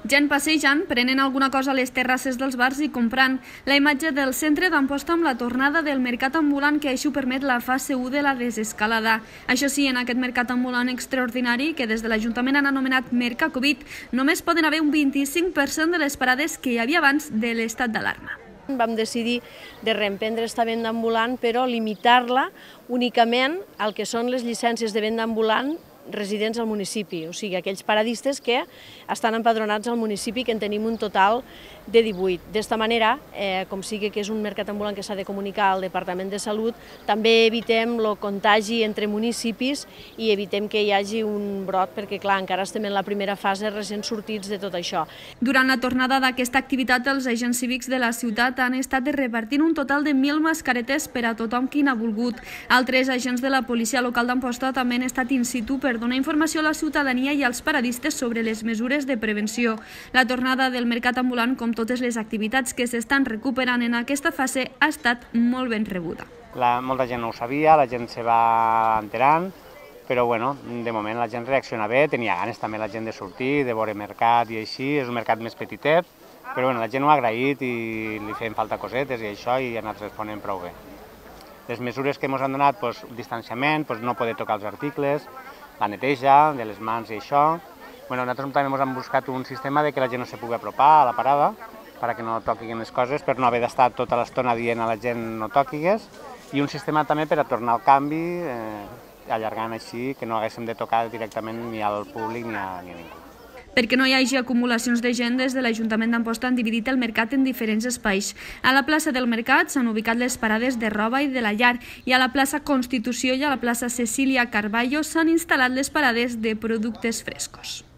Gent passejant, prenent alguna cosa a les terrasses dels bars i comprant. La imatge del centre d'Amposta amb la tornada del mercat ambulant que així ho permet la fase 1 de la desescalada. Això sí, en aquest mercat ambulant extraordinari, que des de l'Ajuntament han anomenat Mercacovid, només poden haver un 25% de les parades que hi havia abans de l'estat d'alarma. Vam decidir de reemprendre esta venda ambulant, però limitar-la únicament al que són les llicències de venda ambulant residents al municipi, o sigui, aquells paradistes que estan empadronats al municipi, que en tenim un total de 18. D'esta manera, com sigui que és un mercat ambulant que s'ha de comunicar al Departament de Salut, també evitem el contagi entre municipis i evitem que hi hagi un brot, perquè clar, encara estem en la primera fase recent sortits de tot això. Durant la tornada d'aquesta activitat, els agents cívics de la ciutat han estat repartint un total de 1.000 mascaretes per a tothom qui n'ha volgut. Altres agents de la policia local d'Amposta també han estat in situ per donar informació a la ciutadania i als paradistes sobre les mesures de prevenció. La tornada del mercat ambulant, com totes les activitats que s'estan recuperant en aquesta fase, ha estat molt ben rebuda. Molta gent no ho sabia, la gent se va enterant, però bueno, de moment la gent reacciona bé, tenia ganes també la gent de sortir, de veure mercat i així, és un mercat més petitet, però bueno, la gent ho ha agraït i li feien falta cosetes i això i ha anat responent prou bé. Les mesures que ens han donat, distanciament, no poder tocar els articles, la neteja de les mans i això. Nosaltres també hem buscat un sistema que la gent no se pugui apropar a la parada perquè no toquin les coses, per no haver d'estar tota l'estona dient a la gent no toquis, i un sistema també per a tornar al canvi, allargant així, que no haguéssim de tocar directament ni al públic ni a ningú. Perquè no hi hagi acumulacions de gent, des de l'Ajuntament d'Amposta han dividit el mercat en diferents espais. A la plaça del Mercat s'han ubicat les parades de roba i de la llar, i a la plaça Constitució i a la plaça Cecília Carballo s'han instal·lat les parades de productes frescos.